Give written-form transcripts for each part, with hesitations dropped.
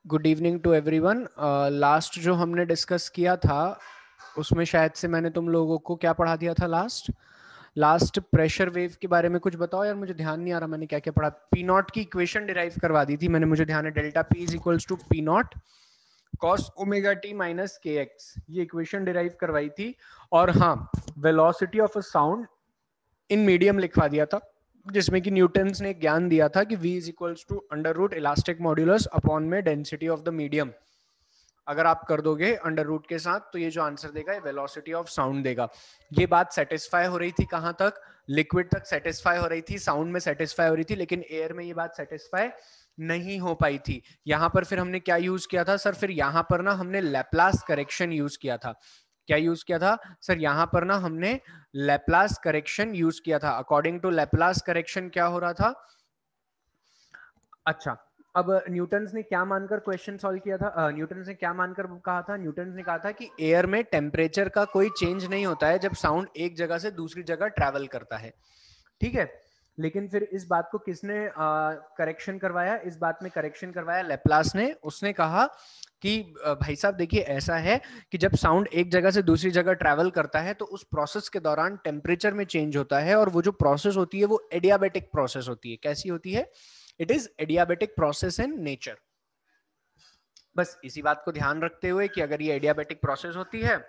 Good evening to everyone. Last जो हमने discuss किया था उसमें शायद से मैंने तुम लोगों को क्या पढ़ा दिया था। लास्ट प्रेशर वेव के बारे में कुछ बताओ यार, मुझे ध्यान नहीं आ रहा मैंने क्या क्या पढ़ा। पी नॉट की इक्वेशन डिराइव करवा दी थी मैंने, मुझे ध्यान है। Delta P is equals to P naught cos omega T minus K X, ये इक्वेशन डिराइव करवाई थी। और हाँ, velocity of a sound in medium लिखवा दिया था, जिसमें कि न्यूटन्स ने ज्ञान दिया था कि v is equals to under root elastic modulus upon में डेंसिटी ऑफ द मीडियम। अगर आप कर दोगे अंडर रूट के साथ तो ये जो आंसर देगा ये वेलोसिटी ऑफ साउंड देगा। ये बात सेटिस्फाई हो रही थी कहां तक? लिक्विड तक सेटिस्फाई हो रही थी, साउंड में सेटिस्फाई हो रही थी, लेकिन एयर में ये बात सेटिस्फाई नहीं हो पाई थी। यहां पर फिर हमने क्या यूज किया था सर? फिर यहां पर ना हमने लैप्लास करेक्शन यूज किया था। क्या यूज किया था सर? यहां पर ना हमने लैप्लास करेक्शन यूज किया था। अकॉर्डिंग टू लैप्लास करेक्शन क्या हो रहा था? अच्छा, अब न्यूटन्स ने क्या मानकर क्वेश्चन सॉल्व किया था? न्यूटन्स ने क्या मानकर कहा था? न्यूटन्स ने कहा था कि एयर में टेम्परेचर का कोई चेंज नहीं होता है जब साउंड एक जगह से दूसरी जगह ट्रैवल करता है। ठीक है, लेकिन फिर इस बात को किसने करेक्शन करवाया? इस बात में करेक्शन करवाया लैप्लास ने। उसने कहा कि भाई साहब देखिए, ऐसा है कि जब साउंड एक जगह से दूसरी जगह ट्रैवल करता है तो उस प्रोसेस के दौरान टेम्परेचर में चेंज होता है, और वो जो प्रोसेस होती है वो एडियाबेटिक प्रोसेस होती है। कैसी होती है? It is adiabatic process in nature. बस इसी बात को ध्यान रखते हुए कि अगर ये एडियाबेटिक प्रोसेस होती है,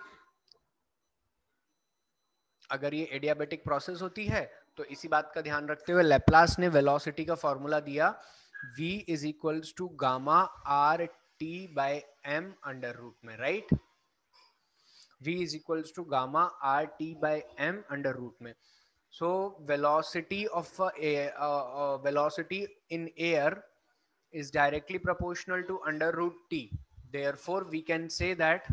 अगर ये एडियाबेटिक प्रोसेस होती है तो इसी बात का ध्यान रखते हुए लैप्लास ने वेलोसिटी का फॉर्मूला दिया, v is equals to gamma R T by M under root में, right? v is equals to gamma R T by M under root में। so velocity of velocity in air is directly proportional to under root t. Therefore we can say that,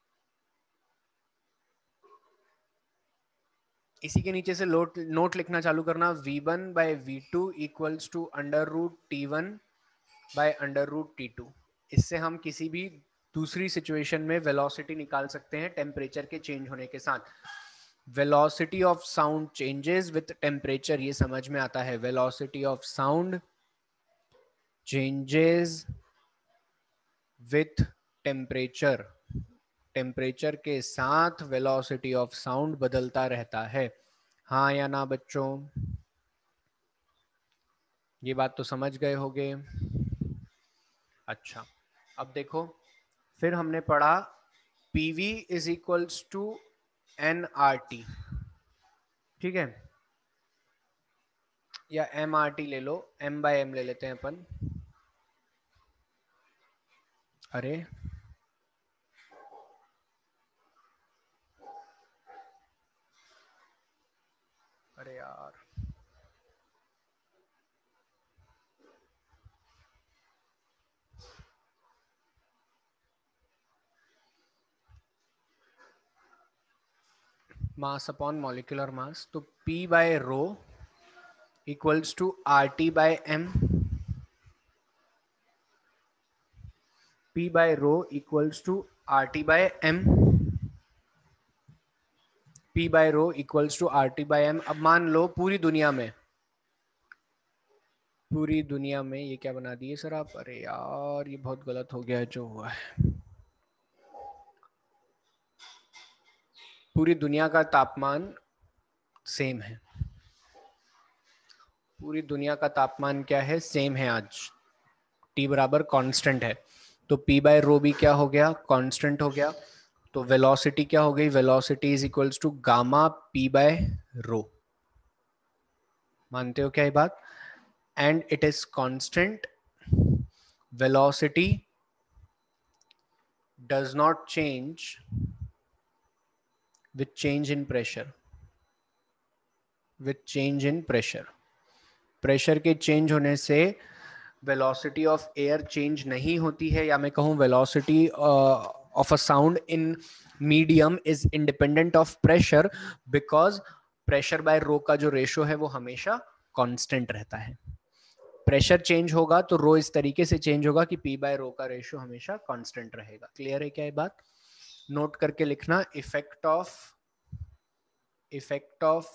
इसी के नीचे से note लिखना चालू करना, v1 by v2 equals to under root t1 by under root t2। इससे हम किसी भी दूसरी सिचुएशन में वेलोसिटी निकाल सकते हैं टेम्परेचर के चेंज होने के साथ। Velocity of sound changes with temperature, ये समझ में आता है। Velocity of sound changes with temperature, temperature के साथ वेलोसिटी ऑफ साउंड बदलता रहता है। हाँ या ना बच्चों? ये बात तो समझ गए होंगे। अच्छा, अब देखो, फिर हमने पढ़ा PV is equals to nRT, ठीक है? या MRT ले लो, m बाय m ले लेते हैं अपन। अरे अरे यार, मास अपॉन मॉलिक्यूलर मास, तो P by rho equals to RT by m। P by rho equals to RT by m। P by rho equals to RT by m। अब मान लो पूरी दुनिया में, पूरी दुनिया में ये क्या बना दिए सर आप? अरे यार, ये बहुत गलत हो गया है जो हुआ है। पूरी दुनिया का तापमान सेम है। पूरी दुनिया का तापमान क्या है? सेम है आज। T बराबर कांस्टेंट है, तो P बाय रो भी क्या हो गया? कांस्टेंट हो गया। तो वेलोसिटी क्या हो गई? Velocity is equals to gamma P by rho. मानते हो क्या ये बात? And it is constant. Velocity does not change with change in pressure, with change in pressure. Pressure के चेंज होने से वेलोसिटी ऑफ एयर चेंज नहीं होती है, या मैं कहूं velocity of a sound in medium is independent of pressure, because pressure by rho का जो रेशो है वो हमेशा कांस्टेंट रहता है। प्रेशर चेंज होगा तो रो इस तरीके से चेंज होगा कि P बाय रो का रेशो हमेशा कांस्टेंट रहेगा। क्लियर है क्या ये बात? नोट करके लिखना, effect of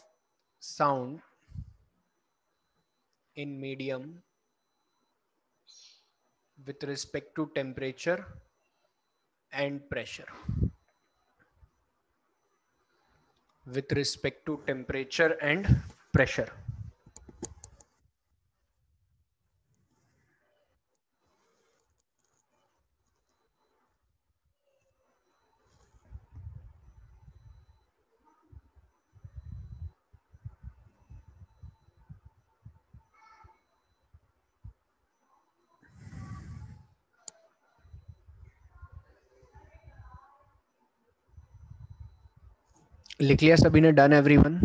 sound in medium with respect to temperature and pressure. With respect to temperature and pressure. लिख लिया सभी ने? Done everyone?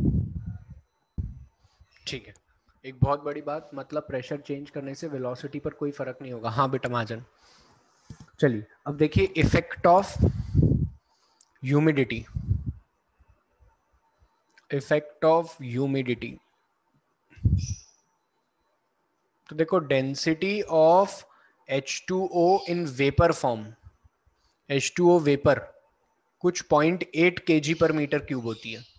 ठीक है। एक बहुत बड़ी बात, मतलब प्रेशर चेंज करने से वेलोसिटी पर कोई फर्क नहीं होगा। हाँ बेटा महाजन। चलिए अब देखिए effect of humidity. Effect of humidity, तो देखो density of H2O in vapour form, H2O vapour कुछ 0.8 kg पर मीटर क्यूब होती है,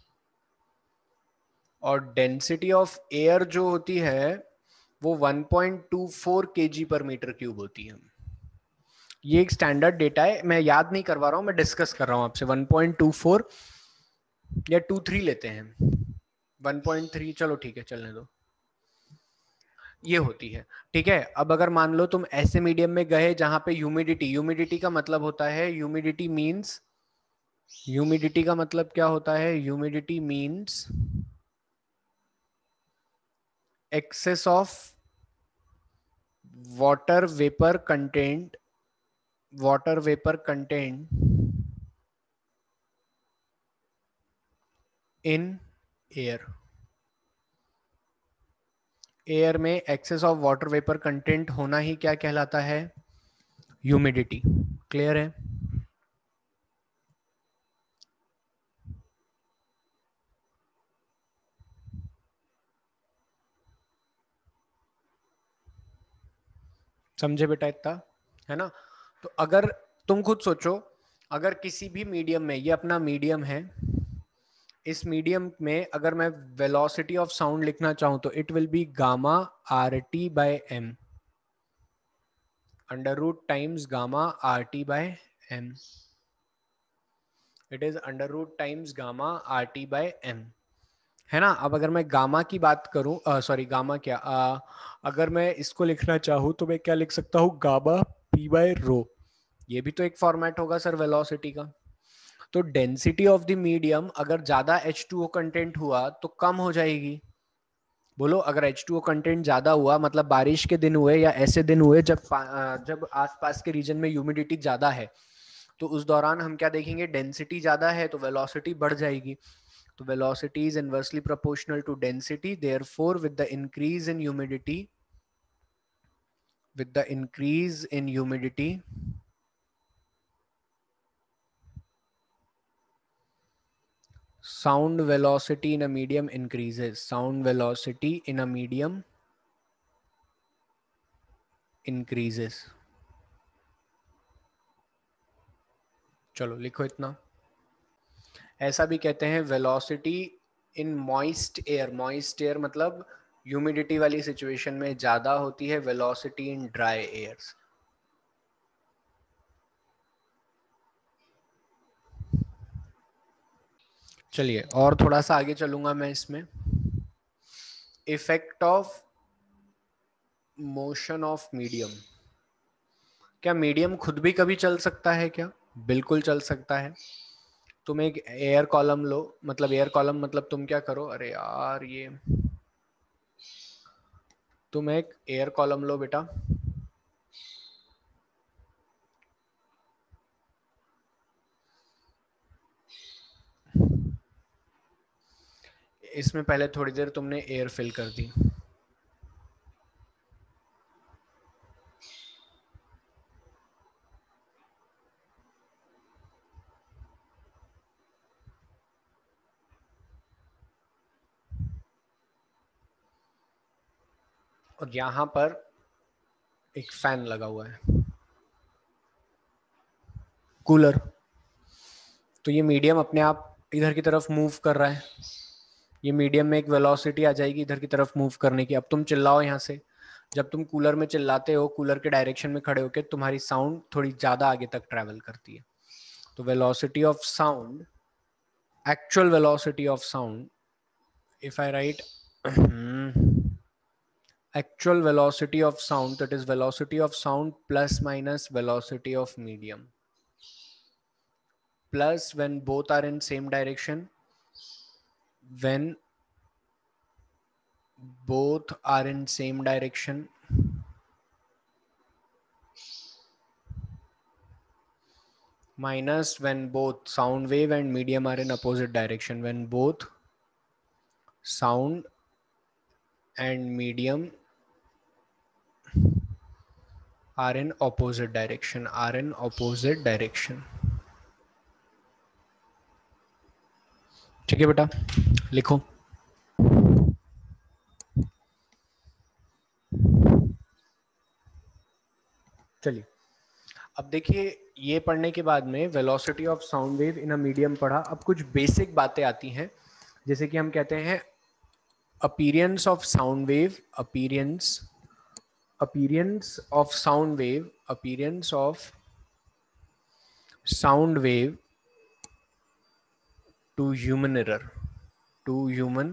और डेंसिटी ऑफ एयर जो होती है वो 1.24 kg पर मीटर क्यूब होती है। ये एक स्टैंडर्ड डेटा है, मैं याद नहीं करवा रहा हूं, मैं डिस्कस कर रहा हूं आपसे। 1.24 या 23 लेते हैं, 1.3 चलो ठीक है चलने दो, ये होती है। ठीक है, अब अगर मान लो तुम ऐसे मीडियम में गए जहां पे ह्यूमिडिटी, ह्यूमिडिटी का मतलब होता है, ह्यूमिडिटी मींस, ह्यूमिडिटी का मतलब क्या होता है? Humidity means excess of water vapour content, water vapour content in air. Air में excess of water vapour content होना ही क्या कहलाता है? ह्यूमिडिटी। क्लियर है? समझे बेटा इतना? है ना? तो अगर तुम खुद सोचो, अगर किसी भी मीडियम में, ये अपना मीडियम है, इस मीडियम में अगर मैं वेलोसिटी ऑफ साउंड लिखना चाहूं तो it will be gamma R T by M, under root times gamma R T by M. It is under root times gamma R T by M, है ना? अब अगर मैं गामा की बात करूं, सॉरी गामा क्या, अगर मैं इसको लिखना चाहूं तो मैं क्या लिख सकता हूं? Gamma P by rho. ये भी तो एक फॉर्मेट होगा सर वेलोसिटी का। तो डेंसिटी ऑफ द मीडियम अगर ज्यादा H2O कंटेंट हुआ तो कम हो जाएगी। बोलो, अगर H2O कंटेंट ज्यादा हुआ, मतलब बारिश के दिन हुए या ऐसे दिन हुए जब जब आसपास के रीजन में ह्यूमिडिटी ज्यादा है, तो उस दौरान हम क्या देखेंगे? डेंसिटी ज्यादा है तो वेलोसिटी बढ़ जाएगी। तो velocity is inversely proportional to density, therefore with the increase in humidity, with the increase in humidity, sound velocity in a medium increases. Sound velocity in a medium increases. चलो लिखो इतना। ऐसा भी कहते हैं velocity in moist air, moist air मतलब humidity वाली situation में ज्यादा होती है वेलोसिटी इन ड्राई एयर्स। चलिए और थोड़ा सा आगे चलूंगा मैं इसमें। Effect of motion of medium. क्या मीडियम खुद भी कभी चल सकता है क्या? बिल्कुल चल सकता है। तुम एक एयर कॉलम लो, मतलब एयर कॉलम मतलब तुम क्या करो, अरे यार ये, तुम एक एयर कॉलम लो बेटा, इसमें पहले थोड़ी देर तुमने एयर फिल कर दी, और यहां पर एक फैन लगा हुआ है, कूलर। तो ये मीडियम अपने आप इधर की तरफ मूव कर रहा है, ये मीडियम में एक वेलोसिटी आ जाएगी इधर की तरफ मूव करने की। अब तुम चिल्लाओ यहाँ से, जब तुम कूलर में चिल्लाते हो, कूलर के डायरेक्शन में खड़े होके तुम्हारी साउंड थोड़ी ज्यादा आगे तक ट्रेवल करती है। तो velocity of sound, actual velocity of sound, if I write actual velocity of sound, that is velocity of sound plus minus velocity of medium, plus when both are in same direction, when both are in same direction, minus when both sound wave and medium are in opposite direction, when both sound and medium are in opposite direction, are in opposite direction। ठीक है बेटा, लिखो। चलिए अब देखिए, ये पढ़ने के बाद में velocity of sound wave in a medium पढ़ा। अब कुछ बेसिक बातें आती हैं, जैसे कि हम कहते हैं appearance of sound wave, appearance of sound wave, appearance of sound wave to human ear, to human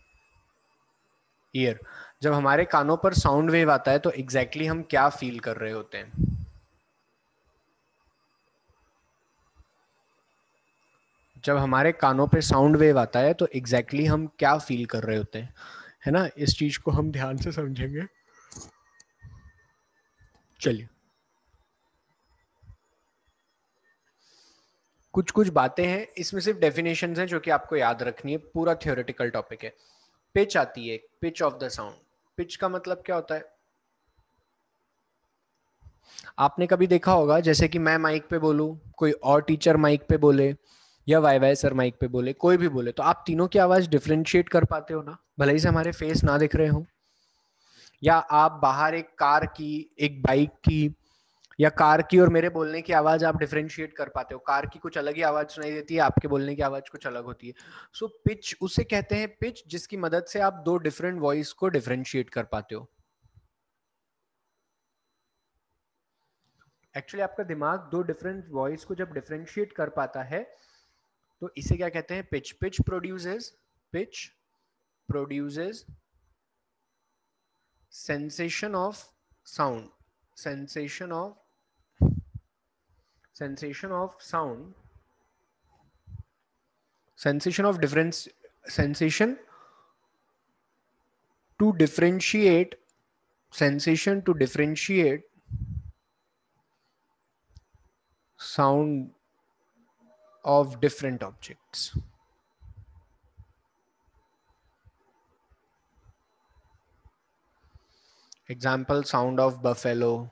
ear. जब हमारे कानों पर साउंड वेव आता है तो एग्जैक्टली हम क्या फील कर रहे होते हैं? जब हमारे कानों पे साउंड वेव आता है तो एग्जैक्टली हम क्या फील कर रहे होते हैं, है ना? इस चीज को हम ध्यान से समझेंगे। चलिए, कुछ कुछ बातें हैं इसमें, सिर्फ डेफिनेशंस हैं जो कि आपको याद रखनी है, पूरा थियोरेटिकल टॉपिक है। पिच आती है, pitch of the sound. Pitch का मतलब क्या होता है? आपने कभी देखा होगा, जैसे कि मैं माइक पे बोलूं, कोई और टीचर माइक पे बोले, या वाई वाई सर माइक पे बोले, कोई भी बोले, तो आप तीनों की आवाज डिफरेंशिएट कर पाते हो ना, भले ही से हमारे फेस ना दिख रहे हो। या आप बाहर एक कार की, एक बाइक की, या कार की और मेरे बोलने की आवाज आप डिफरेंशिएट कर पाते हो। कार की कुछ अलग ही आवाज सुनाई देती है, आपके बोलने की आवाज कुछ अलग होती है। सो पिच, उसे कहते हैं पिच, जिसकी मदद से आप दो डिफरेंट वॉइस को डिफरेंशिएट कर पाते हो। एक्चुअली आपका दिमाग दो डिफरेंट वॉइस को जब डिफरेंशिएट कर पाता है तो इसे क्या कहते हैं? Pitch. Pitch produces sensation of sound, sensation of sound, sensation of difference, sensation to differentiate, sensation to differentiate sound of different objects। Example, sound of buffalo,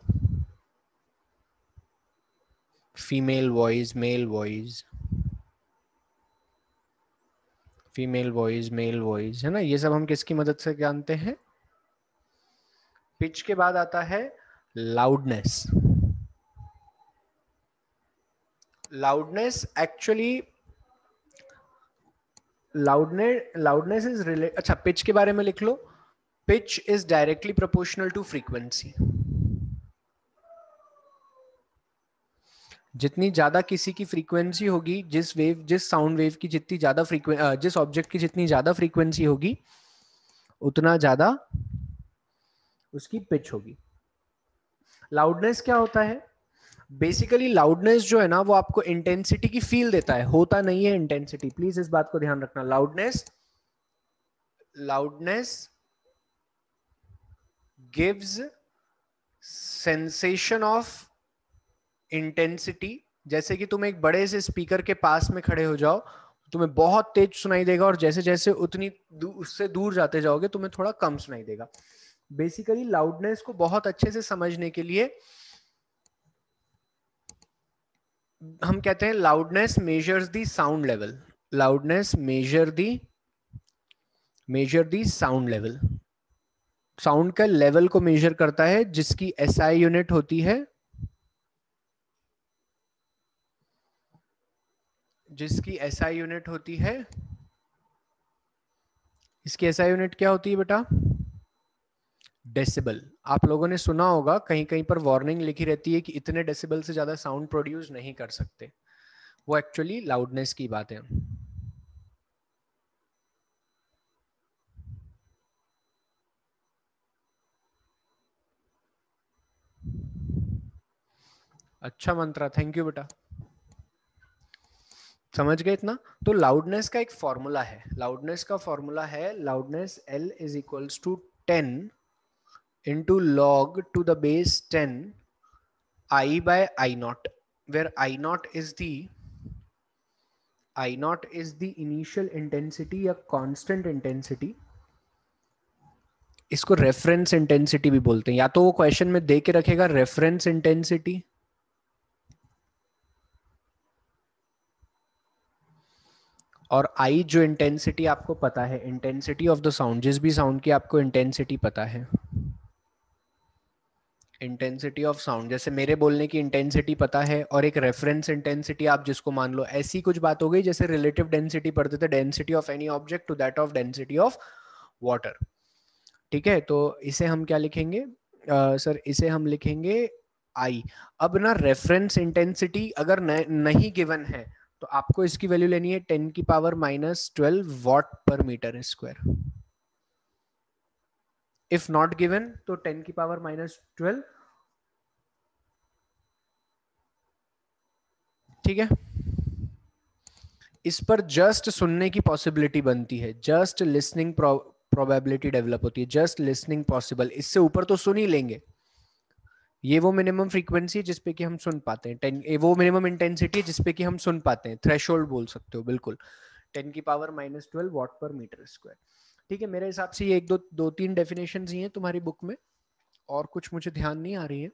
female voice, male voice, female voice, male voice, है ना? ये सब हम किसकी मदद से जानते हैं? पिच के बाद आता है loudness. Loudness actually, loudness is relate, अच्छा पिच के बारे में लिख लो। Pitch is directly proportional to frequency. जितनी ज्यादा किसी की फ्रीक्वेंसी होगी, जिस साउंड वेव की जितनी ज्यादा जिस ऑब्जेक्ट की जितनी ज्यादा फ्रीक्वेंसी होगी, उतना ज्यादा उसकी पिच होगी। लाउडनेस क्या होता है? बेसिकली लाउडनेस जो है ना, वो आपको इंटेंसिटी की फील देता है, होता नहीं है इंटेंसिटी। प्लीज इस बात को ध्यान रखना। Loudness gives sensation of intensity. जैसे कि तुम एक बड़े से स्पीकर के पास में खड़े हो जाओ, तुम्हें बहुत तेज सुनाई देगा, और जैसे जैसे उससे दूर जाते जाओगे तुम्हें थोड़ा कम सुनाई देगा। बेसिकली लाउडनेस को बहुत अच्छे से समझने के लिए हम कहते हैं loudness measures the sound level. Loudness measure the sound level. Sound का लेवल को मेजर करता है, जिसकी एसआई यूनिट होती है, इसकी एसआई यूनिट क्या होती है बेटा? डेसिबल। आप लोगों ने सुना होगा कहीं कहीं पर वार्निंग लिखी रहती है कि इतने डेसिबल से ज्यादा साउंड प्रोड्यूस नहीं कर सकते, वो एक्चुअली लाउडनेस की बात है। अच्छा मंत्रा, थैंक यू बेटा, समझ गए इतना। तो लाउडनेस का एक फॉर्मूला है, लाउडनेस का फॉर्मूला है loudness L is equals to 10 into log to the base 10 I by I naught, where I naught is the initial intensity या constant intensity। इसको रेफरेंस इंटेंसिटी भी बोलते हैं, या तो वो क्वेश्चन में दे के रखेगा रेफरेंस इंटेंसिटी, और आई जो इंटेंसिटी आपको पता है, इंटेंसिटी ऑफ द साउंड, जिस भी साउंड की आपको इंटेंसिटी पता है, इंटेंसिटी ऑफ साउंड, जैसे मेरे बोलने की इंटेंसिटी पता है और एक रेफरेंस इंटेंसिटी आप जिसको मान लो, ऐसी कुछ बात हो गई जैसे रिलेटिव डेंसिटी पढ़ते थे, density of any object to that of density of water. ठीक है, तो इसे हम क्या लिखेंगे सर, इसे हम लिखेंगे आई। अब ना रेफरेंस इंटेंसिटी अगर नहीं गिवन है तो आपको इसकी वैल्यू लेनी है 10 की power -12 watt per metre square. If not given तो 10 की पावर -12। ठीक है, इस पर जस्ट सुनने की पॉसिबिलिटी बनती है, जस्ट लिसनिंग प्रोबेबिलिटी डेवलप होती है, जस्ट लिसनिंग पॉसिबल, इससे ऊपर तो सुन ही लेंगे। ये वो मिनिमम फ्रीक्वेंसी है जिसपे कि हम सुन पाते हैं, 10 वो मिनिमम इंटेंसिटी है जिसपे कि हम सुन पाते हैं, थ्रेशोल्ड बोल सकते हो बिल्कुल, 10 की power -12 watt per metre square. ठीक है, मेरे हिसाब से ये एक दो तीन डेफिनेशन ही हैं तुम्हारी बुक में, और कुछ मुझे ध्यान नहीं आ रही है।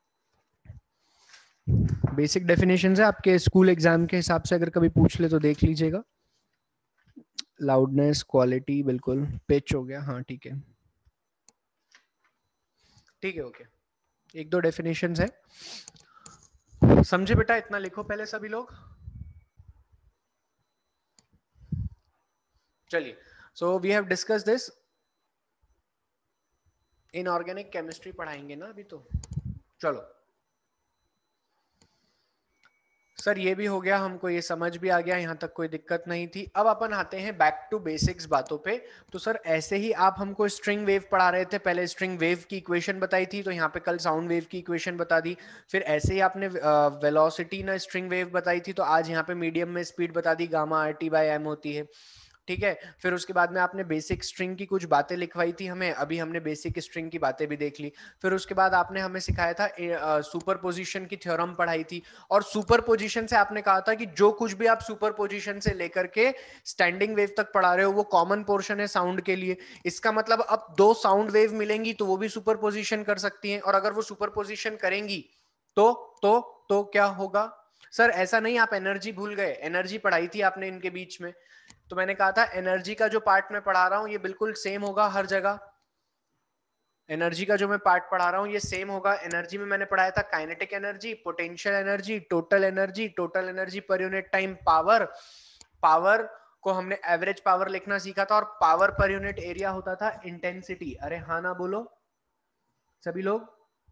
बेसिक डेफिनेशन है, आपके स्कूल एग्जाम के हिसाब से अगर कभी पूछ ले तो देख लीजिएगा। लाउडनेस, क्वालिटी, बिल्कुल, पिच हो गया, हाँ ठीक है, ठीक है, ओके, एक दो डेफिनेशंस है, समझे बेटा, इतना लिखो पहले सभी लोग। चलिए, so we have discuss this, inorganic chemistry पढ़ाएंगे ना अभी तो। चलो सर, ये भी हो गया, हमको ये समझ भी आ गया, यहाँ तक कोई दिक्कत नहीं थी। अब अपन आते हैं बैक टू बेसिक्स बातों पे। तो सर ऐसे ही आप हमको स्ट्रिंग वेव पढ़ा रहे थे, पहले स्ट्रिंग वेव की इक्वेशन बताई थी, तो यहाँ पे कल साउंड वेव की इक्वेशन बता दी। फिर ऐसे ही आपने वेलोसिटी ना स्ट्रिंग वेव बताई थी, तो आज यहाँ पे मीडियम में स्पीड बता दी, गामा RT बाय एम होती है। ठीक है, फिर उसके बाद में आपने बेसिक स्ट्रिंग की कुछ बातें लिखवाई थी हमें, अभी हमने बेसिक स्ट्रिंग की बातें भी देख ली। फिर उसके बाद आपने हमें सिखाया था सुपर पोजिशन की थ्योरम पढ़ाई थी, और सुपर पोजिशन से आपने कहा था कि जो कुछ भी आप सुपर पोजिशन से लेकर के स्टैंडिंग वेव तक पढ़ा रहे हो वो कॉमन पोर्शन है साउंड के लिए। इसका मतलब अब दो साउंड वेव मिलेंगी तो वो भी सुपर पोजिशन कर सकती हैं, और अगर वो सुपर पोजिशन करेंगी तो तो क्या होगा सर? ऐसा नहीं आप एनर्जी भूल गए, एनर्जी पढ़ाई थी आपने इनके बीच में, तो मैंने कहा था एनर्जी का जो पार्ट मैं पढ़ा रहा हूं ये बिल्कुल सेम होगा हर जगह, एनर्जी का जो मैं पार्ट पढ़ा रहा हूं ये सेम होगा। एनर्जी में मैंने पढ़ाया था kinetic energy, potential energy, total energy, total energy per unit time, power, power को हमने एवरेज पावर लिखना सीखा था, और पावर पर यूनिट एरिया होता था इंटेंसिटी। अरे हाँ ना बोलो सभी लोग।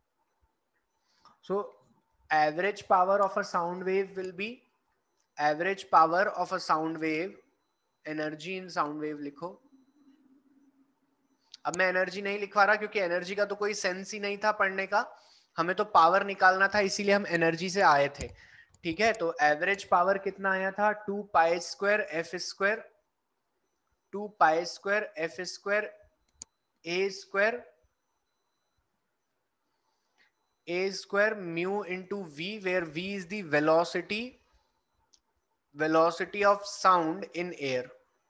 So average power of a sound wave will be, average power of a sound wave, energy in sound wave लिखो। अब मैं एनर्जी नहीं लिखवा रहा क्योंकि एनर्जी का तो कोई सेंस ही नहीं था पढ़ने का, हमें तो पावर निकालना था, इसीलिए हम एनर्जी से आए थे। ठीक है, तो एवरेज पावर कितना आया था? 2 pi square F square, 2 pi square F square A square, A square mu into V, where V is the velocity, velocity of sound in air.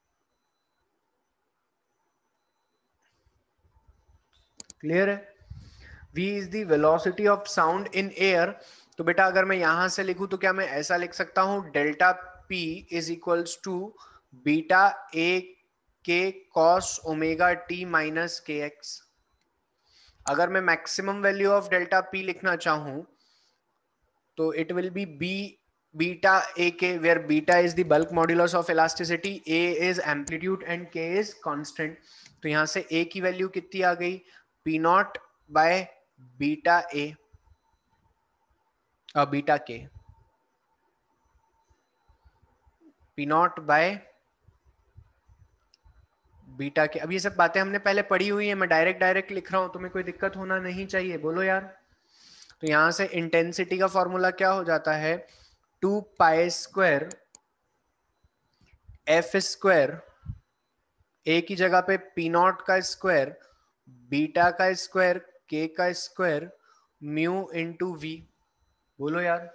Clear है? v is the velocity of sound in air. तो बेटा अगर मैं यहां से लिखूं तो क्या मैं ऐसा लिख सकता हूं, delta p is equals to beta A K cos omega T minus K X. अगर मैं maximum value of delta p लिखना चाहूं तो it will be B beta A K, where beta is the bulk modulus of elasticity, A is amplitude and K is constant. तो यहां से A की value कितनी आ गई? P naught by beta A, beta K, P naught by beta के। अब ये सब बातें हमने पहले पढ़ी हुई है, मैं डायरेक्ट लिख रहा हूं, तुम्हें कोई दिक्कत होना नहीं चाहिए, बोलो यार। तो यहां से इंटेंसिटी का फॉर्मूला क्या हो जाता है, 2 pi square F square, A की जगह पे पी नॉट का स्क्वायर, बीटा का स्क्वायर, के का स्क्वायर, म्यू इंटू वी। बोलो यार,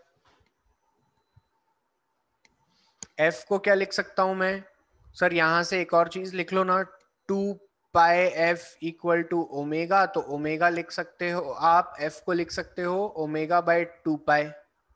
एफ को क्या लिख सकता हूं मैं, सर यहां से एक और चीज लिख लो ना, 2 pi F equal to omega, तो ओमेगा लिख सकते हो आप, एफ को लिख सकते हो ओमेगा बाय 2 पाई।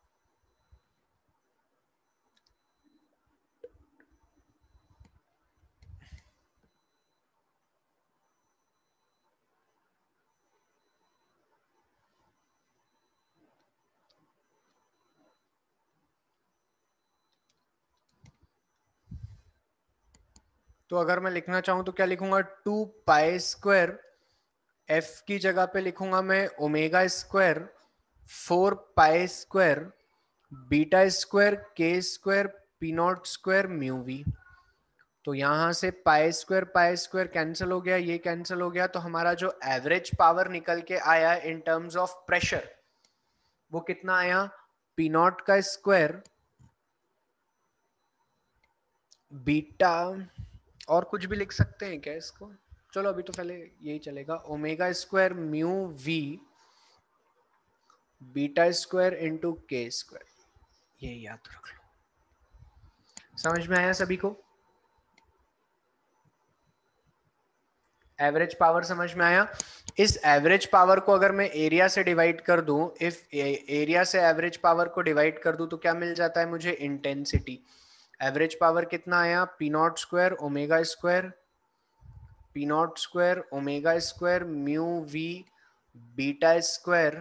तो अगर मैं लिखना चाहूं तो क्या लिखूंगा, 2 पाई स्क्वायर, एफ की जगह पे लिखूंगा मैं omega square, 4 pi square beta square K square P naught square mu V. तो यहां से पाई स्क्वायर कैंसिल हो गया, ये कैंसिल हो गया, तो हमारा जो एवरेज पावर निकल के आया इन टर्म्स ऑफ प्रेशर, वो कितना आया, पी नॉट का स्क्वायर बीटा, और कुछ भी लिख सकते हैं क्या इसको, चलो अभी तो पहले यही चलेगा, omega square mu V beta square into K square, ये याद रख लो। समझ में आया सभी को, एवरेज पावर समझ में आया। इस एवरेज पावर को अगर मैं एरिया से डिवाइड कर दूं, इफ एरिया से एवरेज पावर को डिवाइड कर दूं तो क्या मिल जाता है मुझे, इंटेंसिटी। एवरेज पावर कितना आया, P naught square omega square, P naught square omega square mu V beta square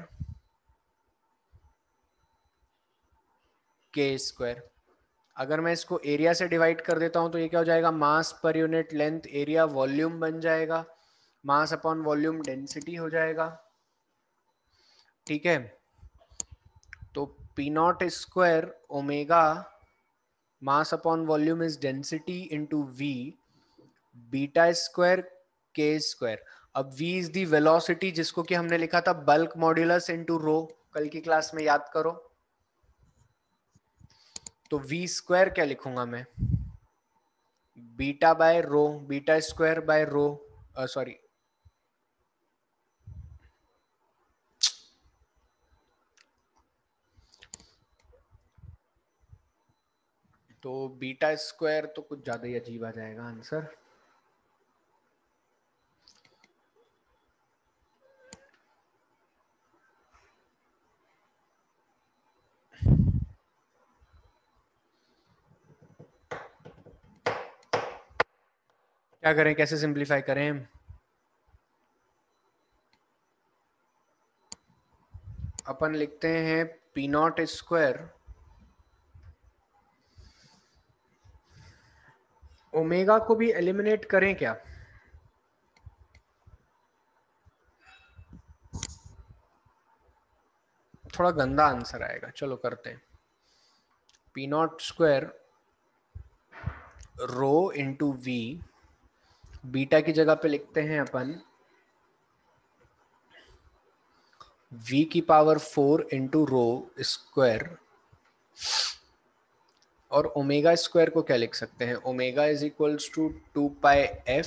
K square. अगर मैं इसको एरिया से डिवाइड कर देता हूं तो ये क्या हो जाएगा, मास per unit length area volume बन जाएगा, मास अपॉन वॉल्यूम डेंसिटी हो जाएगा, ठीक है। तो P naught square omega mass upon volume is density into V beta square K square. अब v इज दी वेलोसिटी, जिसको कि हमने लिखा था बल्क मॉड्यूलस इंटू रो, कल की क्लास में याद करो। तो v स्क्वायर क्या लिखूंगा मैं, beta by rho, beta square by rho, sorry तो बीटा स्क्वायर तो कुछ ज्यादा ही अजीब आ जाएगा आंसर। क्या करें, कैसे सिंप्लीफाई करें, अपन लिखते हैं पी नॉट स्क्वायर ओमेगा को भी एलिमिनेट करें क्या, थोड़ा गंदा आंसर आएगा, चलो करते हैं। P naught square rho into V, beta की जगह पे लिखते हैं अपन v की पावर 4 इंटू रो स्क्वायर, और ओमेगा स्क्वायर को क्या लिख सकते हैं, omega is equals to 2 pi F,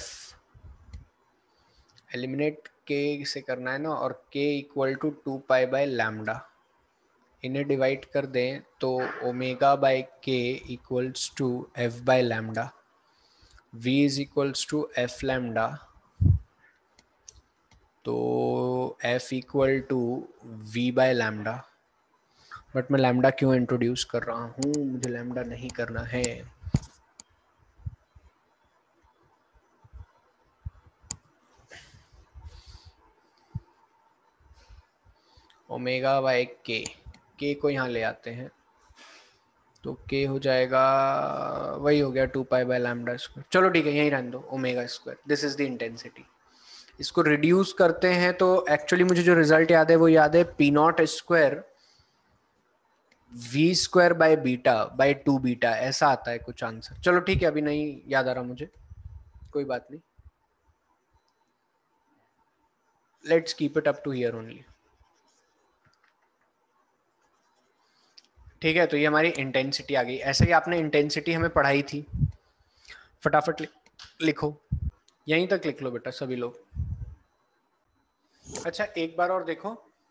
eliminate K से करना है ना, और k equal to 2 pi by lambda, इन्हें डिवाइड कर दें तो omega by K equals to F by lambda, v is equals to F lambda, तो f equal to v by lambda. But मैं लैम्डा क्यों इंट्रोड्यूस कर रहा हूँ, मुझे लैम्डा नहीं करना है। ओमेगा बाय के को यहाँ ले आते हैं तो के हो जाएगा, वही हो गया 2 पाई बाय लैम्डा स्क्वायर। चलो ठीक है, यहीं रहने दो, omega square, this is the intensity. इसको रिड्यूस करते हैं तो एक्चुअली मुझे जो रिजल्ट याद है वो याद है P naught square V square by beta by 2 beta, ऐसा आता है कुछ आंसर। चलो ठीक है, अभी नहीं याद आ रहा मुझे, कोई बात नहीं, let's keep it up to here only. ठीक है, तो ये हमारी इंटेंसिटी आ गई। ऐसे ही आपने इंटेंसिटी हमें पढ़ाई थी, फटाफट लिखो, यहीं तक लिख लो बेटा सभी लोग। अच्छा एक बार और देखो,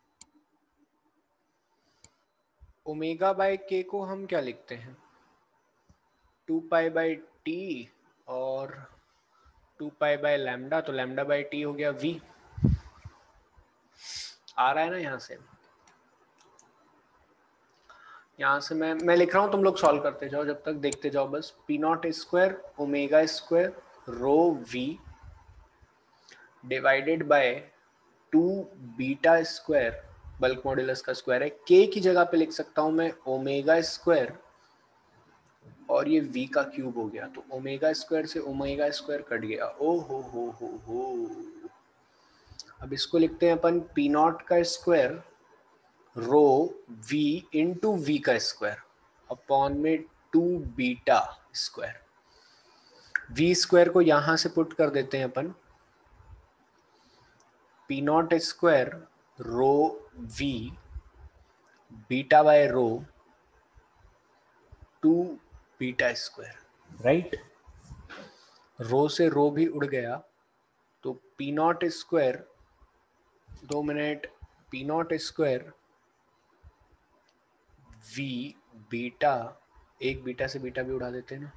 ओमेगा बाय के को हम क्या लिखते हैं, 2 पाई बाय टी और 2 पाई बाय लैम्डा, तो लैम्डा बाय टी हो गया वी। आ रहा है ना यहाँ से, यहाँ से मैं लिख रहा हूँ, तुम लोग सॉल्व करते जाओ जब तक, देखते जाओ बस। P naught square omega square rho V divided by 2 beta square, bulk modulus का स्क्वायर है, के की जगह पे लिख सकता हूँ मैं ओमेगा स्क्वायर और ये v का क्यूब हो गया, तो ओमेगा स्क्वायर से ओमेगा स्क्वायर कट गया। ओ हो। अब इसको लिखते हैं अपन पी नॉट का square rho v into V का स्क्वायर अपॉन में 2 बीटा स्क्वायर। वी स्क्वायर को यहां से पुट कर देते हैं अपन, P naught square rho V beta by rho 2 beta square, right. Rho से रो भी उड़ गया, तो P naught square, 2 minute, P naught square V beta, एक बीटा से बीटा भी उड़ा देते हैं ना,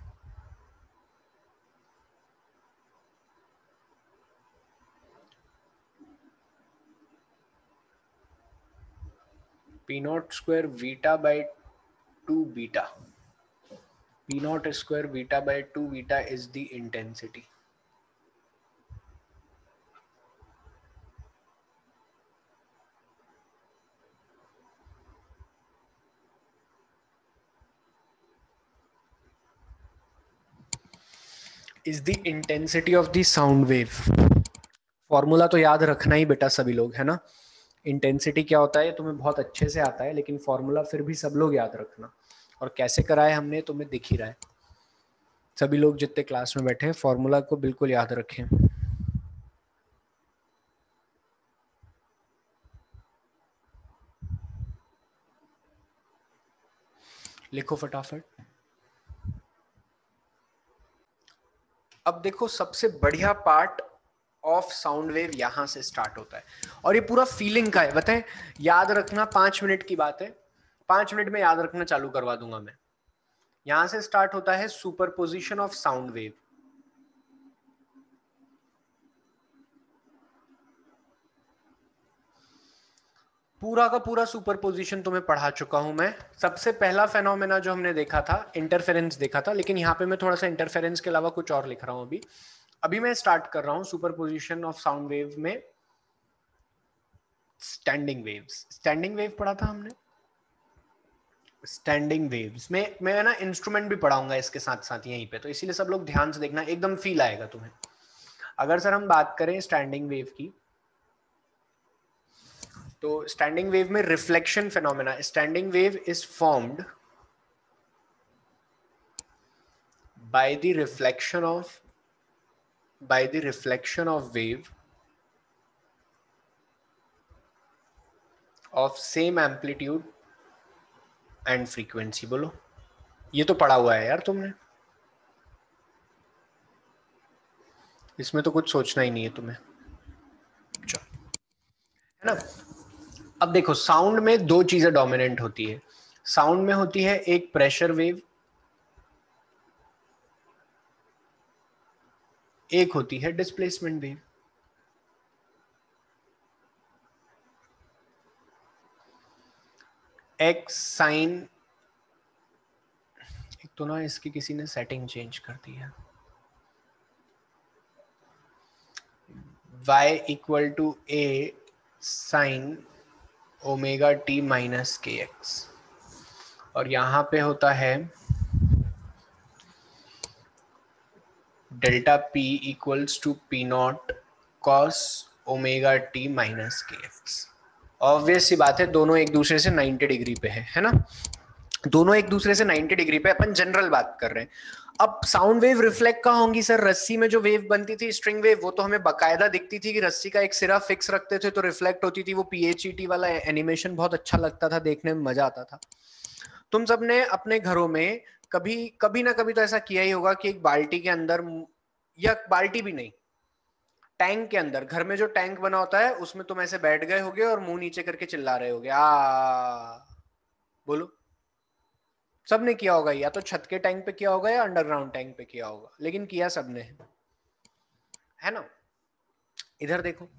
P naught square beta by 2 beta, P naught square beta by 2 beta is the intensity. Is the intensity of the sound wave. Formula तो याद रखना ही बेटा सभी लोग, है ना। इंटेंसिटी क्या होता है तुम्हें बहुत अच्छे से आता है, लेकिन फॉर्मूला फिर भी सब लोग याद रखना। और कैसे कराए हमने तुम्हें दिख ही रहा है, सभी लोग जितने क्लास में बैठे हैं फॉर्मूला को बिल्कुल याद रखें। लिखो फटाफट। अब देखो सबसे बढ़िया पार्ट ऑफ साउंड वेव यहां से स्टार्ट होता है, और ये पूरा फीलिंग का है, बताएं। याद रखना, 5 मिनट की बात है, 5 मिनट में याद रखना चालू करवा दूंगा मैं। यहां से स्टार्ट होता है सुपरपोजिशन ऑफ साउंड वेव। पूरा का पूरा सुपरपोजिशन तुम्हें पढ़ा चुका हूं मैं। सबसे पहला फेनोमेना जो हमने देखा था, इंटरफेरेंस देखा था, लेकिन यहाँ पे मैं थोड़ा सा इंटरफेरेंस के अलावा कुछ और लिख रहा हूं अभी। अभी मैं स्टार्ट कर रहा हूं सुपरपोजिशन ऑफ साउंड वेव में स्टैंडिंग वेव्स। स्टैंडिंग वेव पढ़ा था हमने, स्टैंडिंग वेव्स में मैं ना इंस्ट्रूमेंट भी पढ़ाऊंगा इसके साथ साथ यहीं पे, तो इसीलिए सब लोग ध्यान से देखना, एकदम फील आएगा तुम्हें। अगर सर हम बात करें स्टैंडिंग वेव की, तो स्टैंडिंग वेव में reflection phenomena, standing wave is formed by the reflection of wave of same amplitude and frequency। बोलो, ये तो पढ़ा हुआ है यार तुमने, इसमें तो कुछ सोचना ही नहीं है तुम्हें, है ना। अब देखो साउंड में दो चीजें डोमिनेंट होती है। साउंड में होती है एक प्रेशर वेव, एक होती है डिस्प्लेसमेंट वेव। एक्स साइन, एक तो ना इसकी किसी ने सेटिंग चेंज कर दी है, y equal to A sine omega T minus K X, और यहां पे होता है delta P equals to P naught cos omega T minus K X. Obvious सी बात है, दोनों एक दूसरे से 90 डिग्री पे है ना। दोनों एक दूसरे से 90 डिग्री पे, अपन जनरल बात कर रहे हैं। अब साउंड वेव रिफ्लेक्ट कहाँ होंगी सर? रस्सी में जो वेव बनती थी स्ट्रिंग वेव, वो तो हमें बकायदा दिखती थी कि रस्सी का एक सिरा फिक्स रखते थे तो रिफ्लेक्ट होती थी। वो पीएचईटी वाला एनिमेशन बहुत अच्छा लगता था, देखने में मजा आता था। तुम सबने अपने घरों में कभी कभी ना कभी तो ऐसा किया ही होगा कि एक बाल्टी के अंदर, या बाल्टी भी नहीं, टैंक के अंदर, घर में जो टैंक बना होता है उसमें तुम ऐसे बैठ गए होगे और मुंह नीचे करके चिल्ला रहे होगे आ। बोलो। सबने किया होगा, या तो छत के टैंक पे किया होगा या अंडरग्राउंड टैंक पे किया होगा, लेकिन किया सबने है ना। इधर देखो,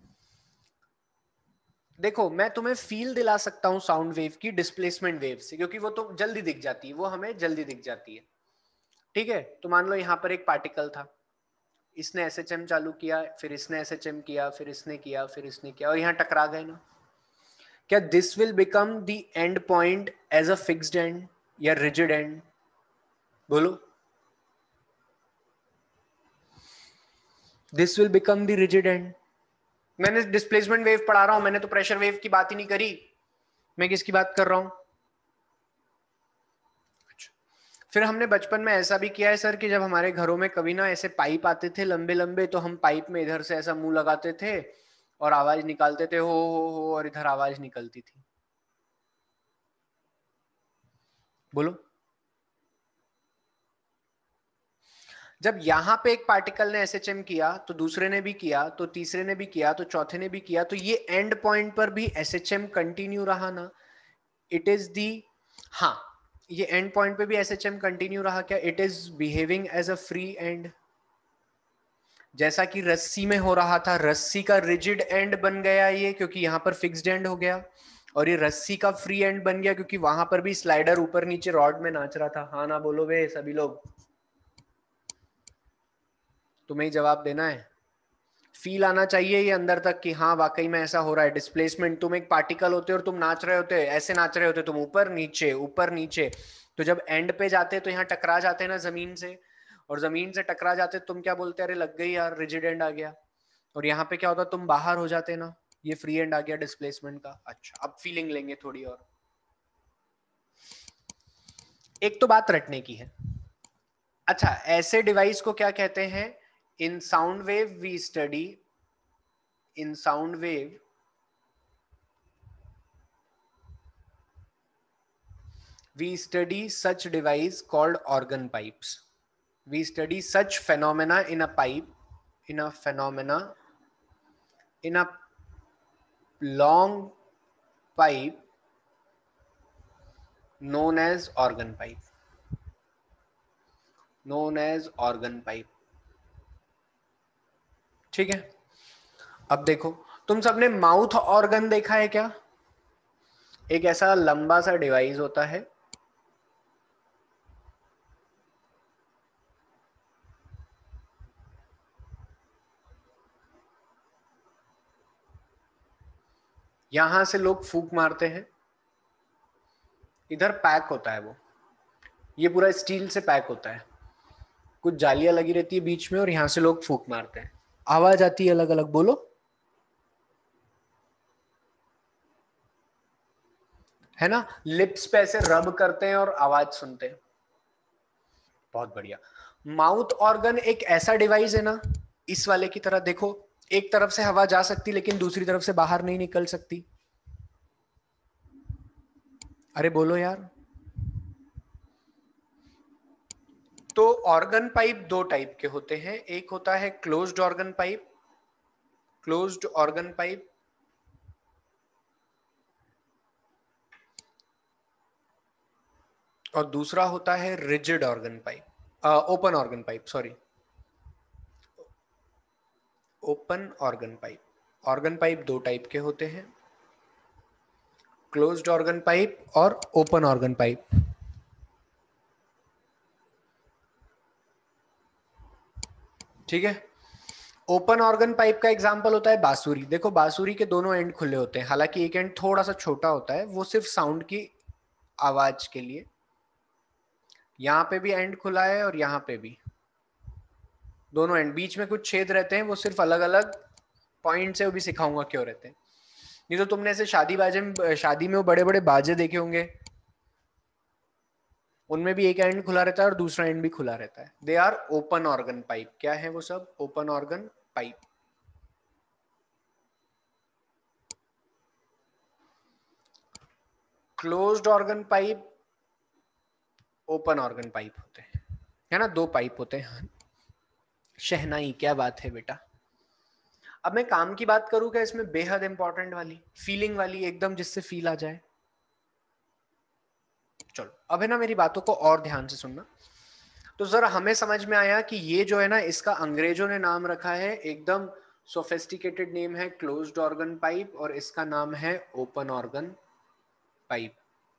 देखो मैं तुम्हें फील दिला सकता हूं साउंड वेव की डिस्प्लेसमेंट वेव से, क्योंकि वो तो जल्दी दिख जाती है, वो हमें जल्दी दिख जाती है। ठीक है, तो मान लो यहां पर एक पार्टिकल था, इसने एसएचएम चालू किया, फिर इसने एसएचएम किया, फिर इसने किया, फिर इसने किया, और यहां टकरा गए ना। क्या this will become the end point as a fixed end या रिजिड एंड? बोलो। This will become the rigid end. मैंने डिस्प्लेसमेंट वेव पढ़ा रहा हूं, मैंने तो प्रेशर वेव की बात ही नहीं करी। मैं किसकी बात कर रहा हूं? फिर हमने बचपन में ऐसा भी किया है सर कि जब हमारे घरों में कभी ना ऐसे पाइप आते थे लंबे लंबे, तो हम पाइप में इधर से ऐसा मुंह लगाते थे और आवाज निकालते थे हो, और इधर आवाज निकलती थी। बोलो। जब यहां पे एक पार्टिकल ने एसएचएम किया तो दूसरे ने भी किया, तो तीसरे ने भी किया, तो चौथे ने भी किया, तो ये एंड पॉइंट पर भी एसएचएम कंटिन्यू रहा ना। इट इज दी, हाँ, ये एंड पॉइंट पे भी एसएचएम कंटिन्यू रहा। क्या it is behaving as a free end? जैसा कि रस्सी में हो रहा था, रस्सी का रिजिड एंड बन गया ये, क्योंकि यहां पर फिक्स्ड एंड हो गया, और ये रस्सी का फ्री एंड बन गया क्योंकि वहां पर भी स्लाइडर ऊपर नीचे रॉड में नाच रहा था। हाँ ना बोलो वे सभी लोग, तुम्हें ही जवाब देना है। फील आना चाहिए ये अंदर तक कि हाँ वाकई में ऐसा हो रहा है। डिस्प्लेसमेंट, तुम एक पार्टिकल होते और तुम नाच रहे होते, ऐसे नाच रहे होते तुम, ऊपर नीचे ऊपर नीचे, तो जब एंड पे जाते तो यहाँ टकरा जाते ना जमीन से, और जमीन से टकरा जाते तुम क्या बोलते, अरे लग गई यार, रिजिड एंड आ गया। और यहाँ पे क्या होता, तुम बाहर हो जाते ना, ये फ्री एंड आ गया डिस्प्लेसमेंट का। अच्छा, अब फीलिंग लेंगे थोड़ी और। एक तो बात रटने की है। अच्छा, ऐसे डिवाइस को क्या कहते हैं? In sound wave we study, in sound wave we study such device called organ pipes. We study such phenomena in a pipe, in a phenomena, in a long pipe known as organ pipe, known as organ pipe. ठीक है, अब देखो, तुम सबने mouth organ देखा है क्या? एक ऐसा लंबा सा डिवाइस होता है, यहां से लोग फूंक मारते हैं, इधर पैक होता है वो, ये पूरा स्टील से पैक होता है, कुछ जालियां लगी रहती है बीच में, और यहां से लोग फूंक मारते हैं, आवाज आती है अलग अलग। बोलो। है ना, लिप्स पे ऐसे रब करते हैं और आवाज सुनते हैं। बहुत बढ़िया। माउथ ऑर्गन एक ऐसा डिवाइस है ना, इस वाले की तरह देखो, एक तरफ से हवा जा सकती लेकिन दूसरी तरफ से बाहर नहीं निकल सकती। अरे बोलो यार। तो ऑर्गन पाइप दो टाइप के होते हैं, एक होता है closed organ pipe, closed organ pipe, और दूसरा होता है rigid organ pipe, open organ pipe, sorry, open organ pipe. Organ pipe दो टाइप के होते हैं, क्लोज्ड ऑर्गन पाइप और ओपन ऑर्गन पाइप। ठीक है, ओपन ऑर्गन पाइप का एग्जांपल होता है बांसुरी। देखो बांसुरी के दोनों एंड खुले होते हैं, हालांकि एक एंड थोड़ा सा छोटा होता है, वो सिर्फ साउंड की आवाज के लिए। यहाँ पे भी एंड खुला है और यहाँ पे भी, दोनों एंड, बीच में कुछ छेद रहते हैं, वो सिर्फ अलग अलग पॉइंट से वो भी सिखाऊंगा क्यों रहते हैं। नहीं तो तुमने ऐसे शादी में वो बड़े बड़े बाजे देखे होंगे, उनमें भी एक एंड खुला रहता है और दूसरा एंड भी खुला रहता है। They are open organ pipe. क्या है वो सब? Open organ pipe. Closed organ pipe, open organ pipe होते हैं, है ना, दो पाइप होते हैं। शहनाई, क्या बात है बेटा। अब मैं काम की बात करूं क्या इसमें, बेहद इंपॉर्टेंट वाली, फीलिंग वाली, एकदम जिससे फील आ जाए। चलो अब है ना, मेरी बातों को और ध्यान से सुनना। तो जरा हमें समझ में आया कि ये जो है ना, इसका अंग्रेजों ने नाम रखा है, एकदम सोफिस्टिकेटेड नेम है, क्लोज्ड ऑर्गन पाइप, और इसका नाम है ओपन ऑर्गन पाइप।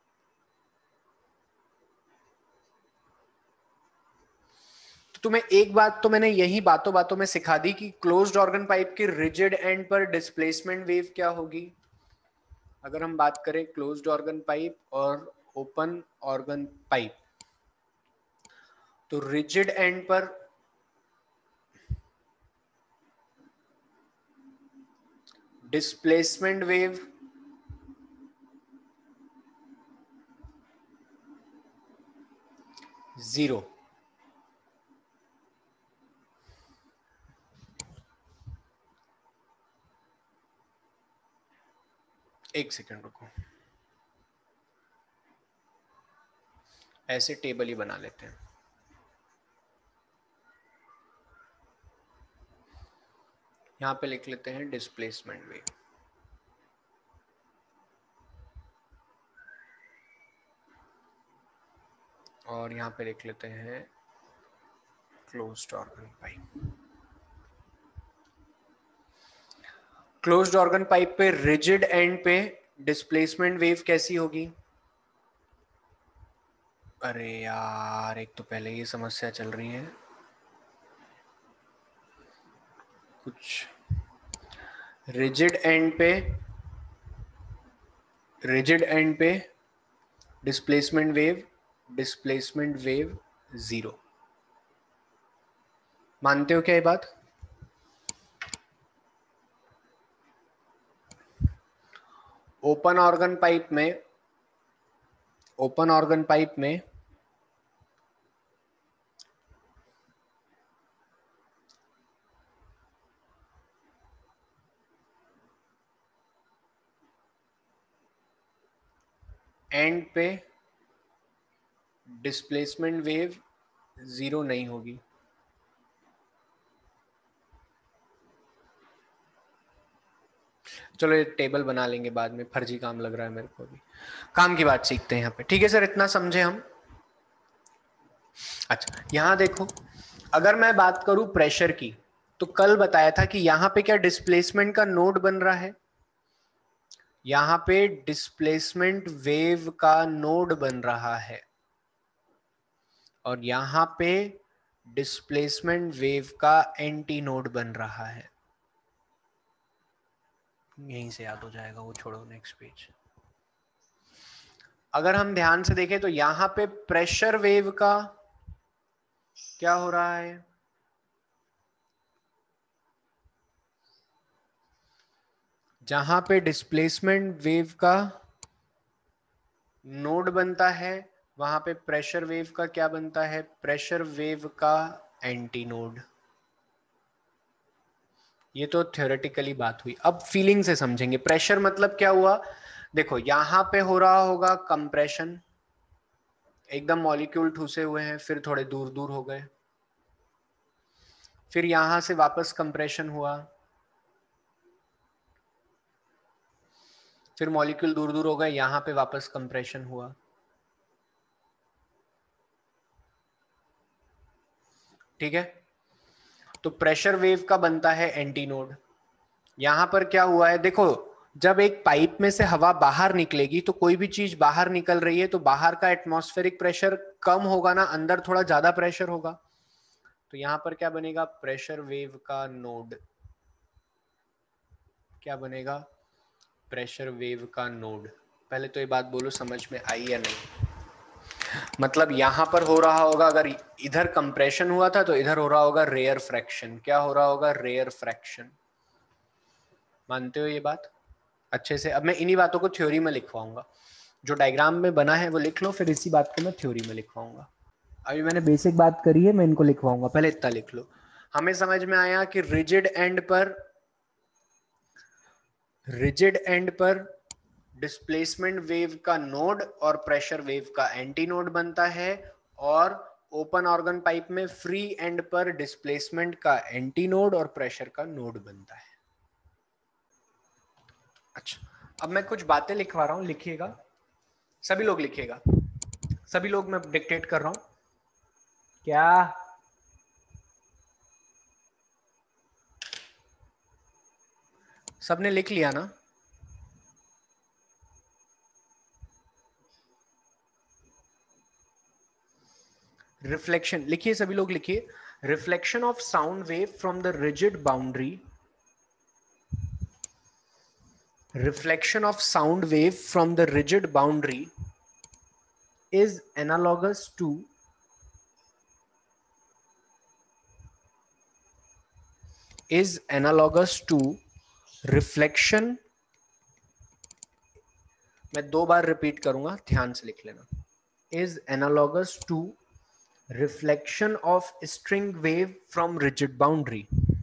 तो तुम्हें एक बात तो मैंने यही बातों बातों में सिखा दी कि क्लोज्ड ऑर्गन पाइप की रिजिड एंड पर डिस्प्लेसमेंट वेव क्या होगी। अगर हम बात करें क्लोज्ड ऑर्गन पाइप और ओपन ऑर्गन पाइप, तो रिजिड एंड पर डिस्प्लेसमेंट वेव जीरो। एक सेकंड रुको, ऐसे टेबल ही बना लेते हैं। यहां पे लिख लेते हैं डिस्प्लेसमेंट वेव, और यहां पे लिख लेते हैं closed organ pipe. Closed organ pipe पे रिजिड एंड पे डिस्प्लेसमेंट वेव कैसी होगी? अरे यार, एक तो पहले ही समस्या चल रही है कुछ। रिजिड एंड पे डिस्प्लेसमेंट वेव जीरो। मानते हो क्या ये बात? ओपन ऑर्गन पाइप में एंड पे डिस्प्लेसमेंट वेव जीरो नहीं होगी। चलो ये टेबल बना लेंगे बाद में, फर्जी काम लग रहा है मेरे को भी। काम की बात सीखते हैं यहाँ पे, ठीक है सर, इतना समझे हम। अच्छा यहां देखो, अगर मैं बात करूं प्रेशर की, तो कल बताया था कि यहां पे क्या डिस्प्लेसमेंट का नोड बन रहा है, यहां पे डिस्प्लेसमेंट वेव का नोड बन रहा है, और यहां पे डिस्प्लेसमेंट वेव का एंटी नोड बन रहा है। यहीं से याद हो जाएगा वो, छोड़ो नेक्स्ट पेज। अगर हम ध्यान से देखें तो यहां पे प्रेशर वेव का क्या हो रहा है, जहां पे डिस्प्लेसमेंट वेव का नोड बनता है, वहां पे प्रेशर वेव का क्या बनता है, प्रेशर वेव का एंटी नोड। ये तो थ्योरेटिकली बात हुई, अब फीलिंग से समझेंगे। प्रेशर मतलब क्या हुआ, देखो यहां पे हो रहा होगा कंप्रेशन, एकदम मॉलिक्यूल ठूसे हुए हैं, फिर थोड़े दूर दूर हो गए, फिर यहां से वापस कंप्रेशन हुआ, फिर मॉलिक्यूल दूर दूर हो गए, यहां पे वापस कंप्रेशन हुआ। ठीक है, तो प्रेशर वेव का बनता है एंटी नोड। यहां पर क्या हुआ है, देखो जब एक पाइप में से हवा बाहर निकलेगी, तो कोई भी चीज बाहर निकल रही है तो बाहर का एटमॉस्फेरिक प्रेशर कम होगा ना, अंदर थोड़ा ज्यादा प्रेशर होगा। तो यहां पर क्या बनेगा, प्रेशर वेव का नोड। क्या बनेगा, प्रेशर वेव का नोड। पहले तो ये बात बोलो समझ में आई या नहीं। मतलब यहां पर हो रहा होगा, अगर इधर कंप्रेशन हुआ था तो इधर हो रहा होगा रेयर फ्रैक्शन। क्या हो रहा होगा, रेयर फ्रैक्शन। मानते हो ये बात अच्छे से? अब मैं इन्हीं बातों को थ्योरी में लिखवाऊंगा, जो डायग्राम में बना है वो लिख लो, फिर इसी बात को मैं थ्योरी में लिखवाऊंगा। अभी मैंने बेसिक बात करी है, मैं इनको लिखवाऊंगा, पहले इतना लिख लो। हमें समझ में आया कि रिजिड एंड पर डिस्प्लेसमेंट वेव का नोड और प्रेशर वेव का एंटी नोड बनता है, और ओपन ऑर्गन पाइप में फ्री एंड पर डिस्प्लेसमेंट का एंटी नोड और प्रेशर का नोड बनता है। अच्छा, अब मैं कुछ बातें लिखवा रहा हूं, लिखिएगा सभी लोग, लिखिएगा सभी लोग, मैं डिक्टेट कर रहा हूं। क्या सबने लिख लिया ना? रिफ्लेक्शन लिखिए, सभी लोग लिखिए। Reflection of sound wave from the rigid boundary, reflection of sound wave from the rigid boundary is analogous to reflection, मैं 2 बार रिपीट करूंगा, ध्यान से लिख लेना, is analogous to reflection of string wave from rigid boundary,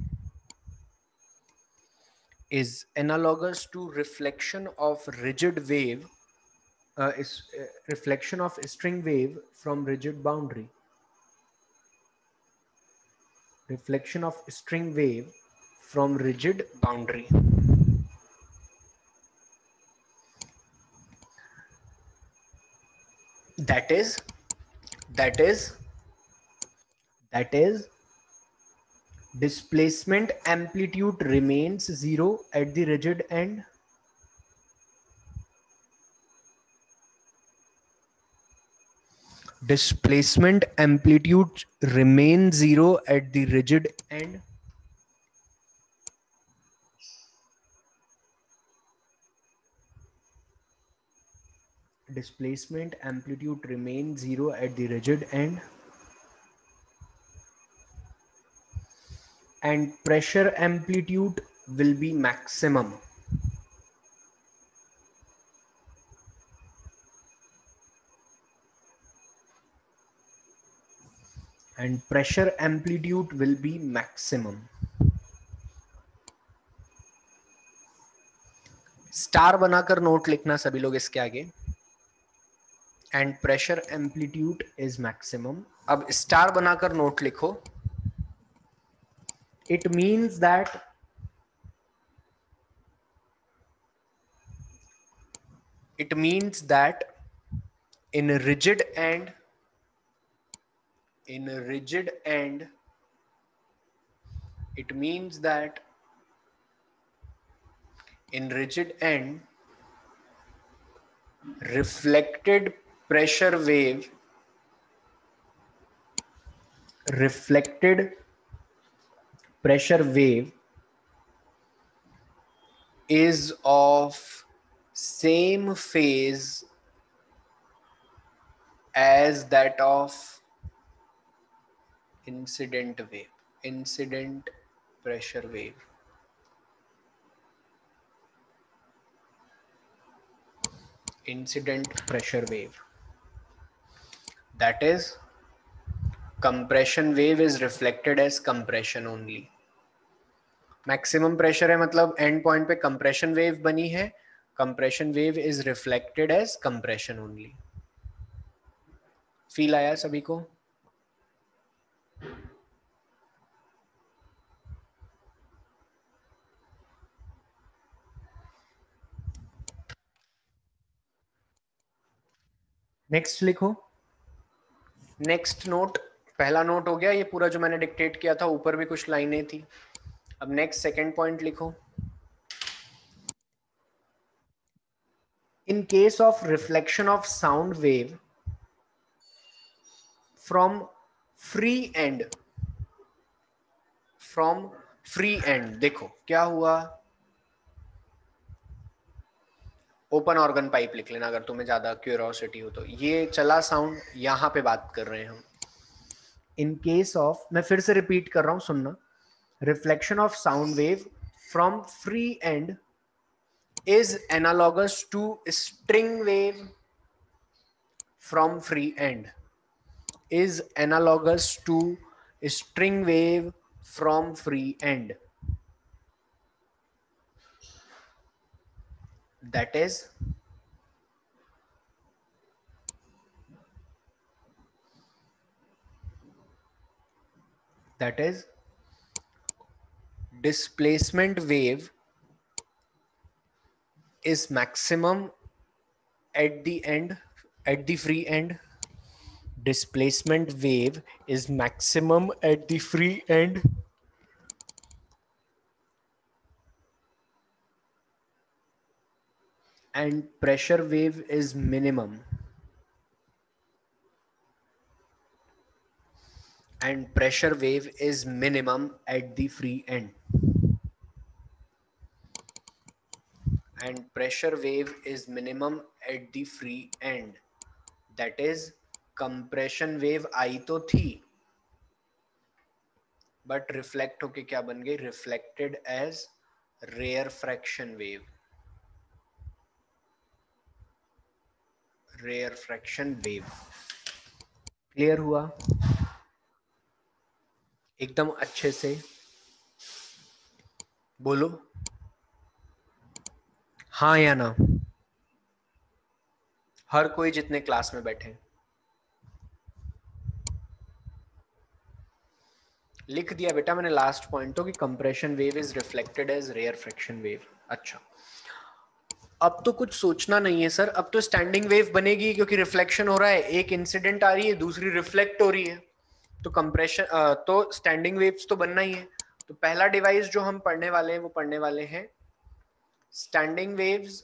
is analogous to reflection of rigid wave reflection of string wave from rigid boundary, reflection of string wave from rigid boundary. That is displacement amplitude remains zero at the rigid end, displacement amplitude remains zero at the rigid end, displacement amplitude remains zero at the rigid end, and pressure amplitude will be maximum. And pressure amplitude will be maximum. Star बनाकर note लिखना सभी लोग इसके आगे, end pressure amplitude is maximum. अब star बनाकर note लिखो, it means that in rigid end it means that in rigid end reflected pressure wave is of same phase as that of incident pressure wave. Incident pressure wave, that is compression wave is reflected as compression only. Maximum pressure है मतलब end point पे compression wave बनी है, compression wave is reflected as compression only. Feel आया सभी को? Next लिखो, next note. पहला नोट हो गया, ये पूरा जो मैंने डिक्टेट किया था, ऊपर भी कुछ लाइनें थी। अब नेक्स्ट सेकंड पॉइंट लिखो, in case of reflection of sound wave from free end, देखो क्या हुआ, ओपन ऑर्गन पाइप लिख लेना अगर तुम्हें ज्यादा क्यूरियोसिटी हो तो। ये चला साउंड, यहां पे बात कर रहे हैं हम। इन केस ऑफ, मैं फिर से रिपीट कर रहा हूं, सुनना, reflection of sound wave from free end is analogous to string wave from free end is analogous to string wave from free end. That is displacement wave is maximum at the end, at the free end. Displacement wave is maximum at the free end and pressure wave is minimum. And pressure wave is minimum at the free end. And pressure wave is minimum at the free end. That is compression wave आई तो थी, but reflect होके क्या बन गई? Reflected as rarefaction wave. Rarefaction wave. Clear हुआ? एकदम अच्छे से बोलो हाँ या ना. हर कोई जितने क्लास में बैठे लिख दिया बेटा मैंने लास्ट पॉइंट तो कि compression wave is reflected as rarefaction wave. अच्छा, अब तो कुछ सोचना नहीं है सर, अब तो स्टैंडिंग वेव बनेगी क्योंकि रिफ्लेक्शन हो रहा है, एक इंसिडेंट आ रही है दूसरी रिफ्लेक्ट हो रही है, तो कंप्रेशन तो स्टैंडिंग वेव्स तो बनना ही है. तो पहला डिवाइस जो हम पढ़ने वाले हैं वो पढ़ने वाले हैं standing waves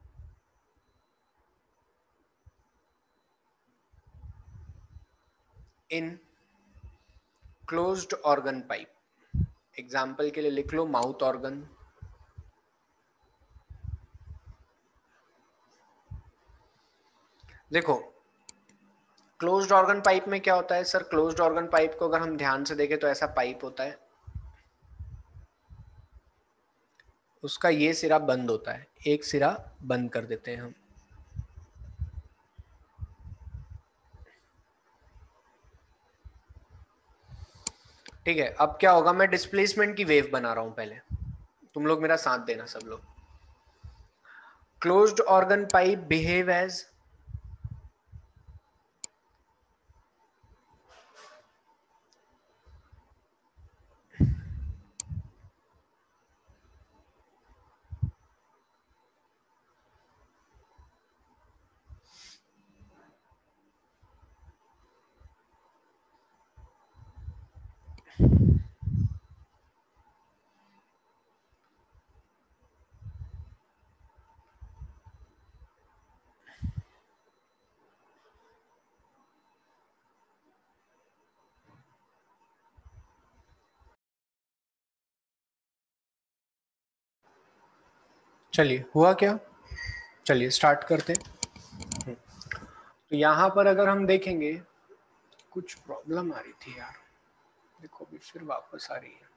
in closed organ pipe. Example के लिए लिख लो माउथ ऑर्गन. देखो क्लोज्ड ऑर्गन पाइप में क्या होता है सर? क्लोज्ड ऑर्गन पाइप को अगर हम ध्यान से देखें तो ऐसा पाइप होता है, उसका ये सिरा बंद होता है, एक सिरा बंद कर देते हैं हम. ठीक है, अब क्या होगा? मैं डिस्प्लेसमेंट की वेव बना रहा हूं, पहले तुम लोग मेरा साथ देना सब लोग. Closed organ pipe behave as चलिए हुआ क्या? चलिए स्टार्ट करते हैं. तो यहां पर अगर हम देखेंगे कुछ प्रॉब्लम आ रही थी यार, देखो अभी फिर वापस आ रही है.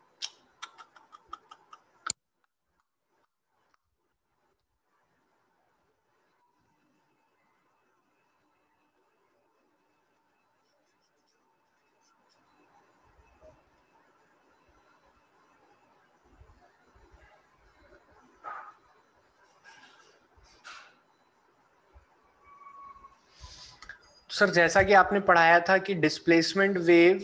सर जैसा कि आपने पढ़ाया था कि डिस्प्लेसमेंट वेव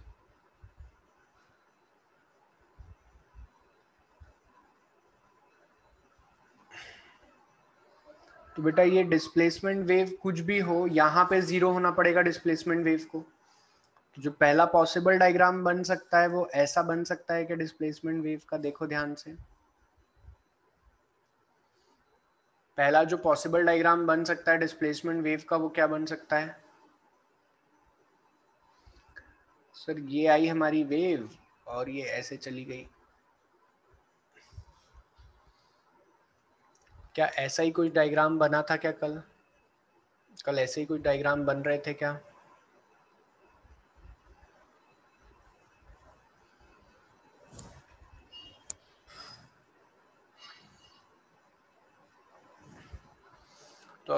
तो बेटा ये डिस्प्लेसमेंट वेव कुछ भी हो यहाँ पे जीरो होना पड़ेगा डिस्प्लेसमेंट वेव को. तो जो पहला पॉसिबल डायग्राम बन सकता है वो ऐसा बन सकता है कि डिस्प्लेसमेंट वेव का देखो ध्यान से. पहला जो पॉसिबल डायग्राम बन सकता है डिस्प्लेसमेंट वेव का वो क्या बन सकता है? सर ये आई हमारी वेव और ये ऐसे चली गई. क्या ऐसा ही कुछ डायग्राम बना था क्या? कल ऐसे ही कुछ डायग्राम बन रहे थे क्या?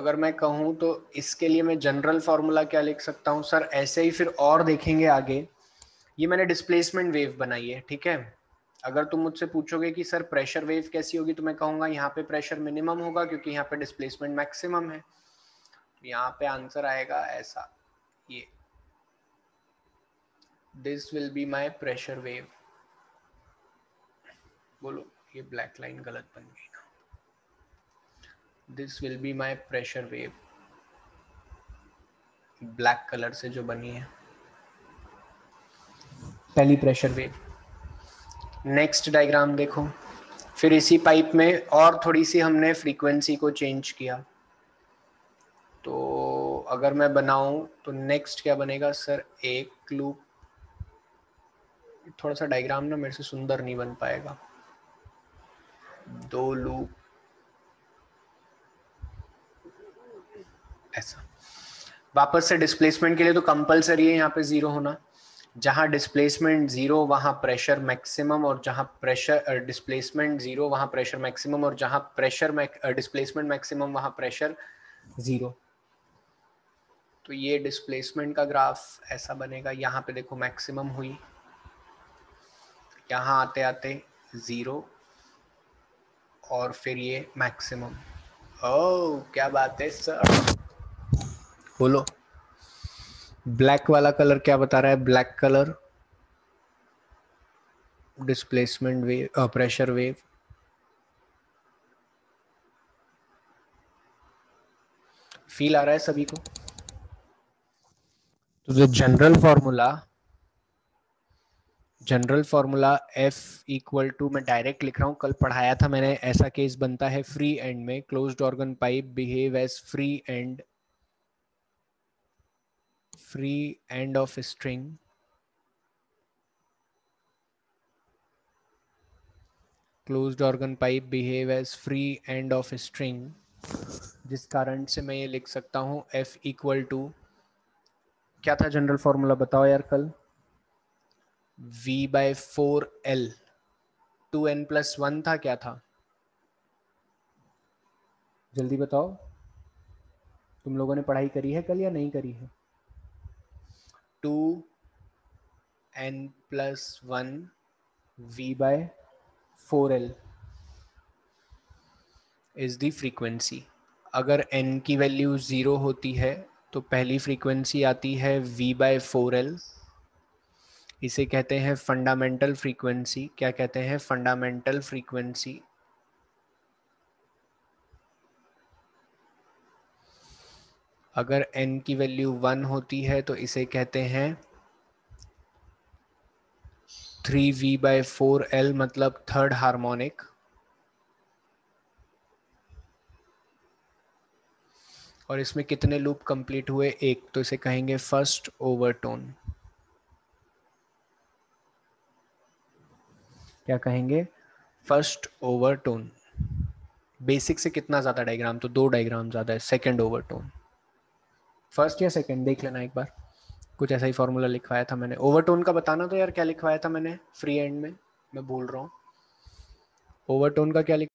अगर मैं कहूँ तो इसके लिए मैं जनरल फॉर्मूला क्या लिख सकता हूँ सर, ऐसे ही फिर और देखेंगे आगे। ये मैंने डिस्प्लेसमेंट वेव बनाई है, ठीक है। अगर तुम मुझसे पूछोगे कि सर प्रेशर वेव कैसी होगी, तो मैं कहूँगा यहाँ पे प्रेशर मिनिमम होगा क्योंकि यहाँ पे डिस्प्लेसमेंट मैक्सिमम है। यहाँ पे आंसर आएगा ऐसा, ये this will be my pressure wave. बोलो, ये ब्लैक लाइन गलत बन गई ना। This will be my pressure wave, black colour से जो बनी है पहली प्रेशर वेव। नेक्स्ट डायग्राम देखो, फिर इसी पाइप में और थोड़ी सी हमने फ्रीक्वेंसी को चेंज किया। तो अगर मैं बनाऊं तो नेक्स्ट क्या बनेगा सर, एक लूप। थोड़ा सा डायग्राम ना मेरे से सुंदर नहीं बन पाएगा। 2 लूप, ऐसा। वापस से डिस्प्लेसमेंट के लिए तो कंपलसरी है यहाँ पे 0 होना। जहां डिस्प्लेसमेंट 0 वहां प्रेशर मैक्सिमम, और जहां प्रेशर डिस्प्लेसमेंट 0 वहां प्रेशर मैक्सिमम, और जहां प्रेशर डिस्प्लेसमेंट मैक्सिमम वहां प्रेशर 0। तो ये डिस्प्लेसमेंट का ग्राफ ऐसा बनेगा। यहाँ पे देखो मैक्सिमम हुई, यहाँ आते आते 0, और फिर ये मैक्सिमम। ओह क्या बात है सर। बोलो, ब्लैक वाला कलर क्या बता रहा है? Black colour displacement wave, pressure wave. Feel आ रहा है सभी को? तो जो general formula F equal to, मैं डायरेक्ट लिख रहा हूँ, कल पढ़ाया था मैंने। ऐसा केस बनता है फ्री एंड में, closed organ pipe behave as free end of string, closed organ pipe behave as free end of string, जिस कारण से मैं ये लिख सकता हूँ F इक्वल टू, क्या था जनरल फॉर्मूला बताओ यार कल? V/4L, 2n+1 था, क्या था? जल्दी बताओ, तुम लोगों ने पढ़ाई करी है कल या नहीं करी है? 2n+1 V/4L is the frequency. अगर n की वैल्यू 0 होती है तो पहली फ्रीक्वेंसी आती है V/4L। इसे कहते हैं फंडामेंटल फ्रीक्वेंसी। क्या कहते हैं? Fundamental frequency. अगर n की वैल्यू 1 होती है तो इसे कहते हैं 3V/4L, मतलब थर्ड हार्मोनिक। और इसमें कितने लूप कंप्लीट हुए? एक, तो इसे कहेंगे फर्स्ट ओवरटोन। क्या कहेंगे? First overtone. बेसिक से कितना ज्यादा डायग्राम? तो 2 डायग्राम ज्यादा है। सेकंड ओवरटोन, फर्स्ट या सेकंड देख लेना एक बार। कुछ ऐसा ही फॉर्मूला लिखवाया था मैंने। ओवरटोन का बताना तो यार, क्या लिखवाया था मैंने फ्री एंड में? मैं भूल रहा हूँ। ओवरटोन का क्या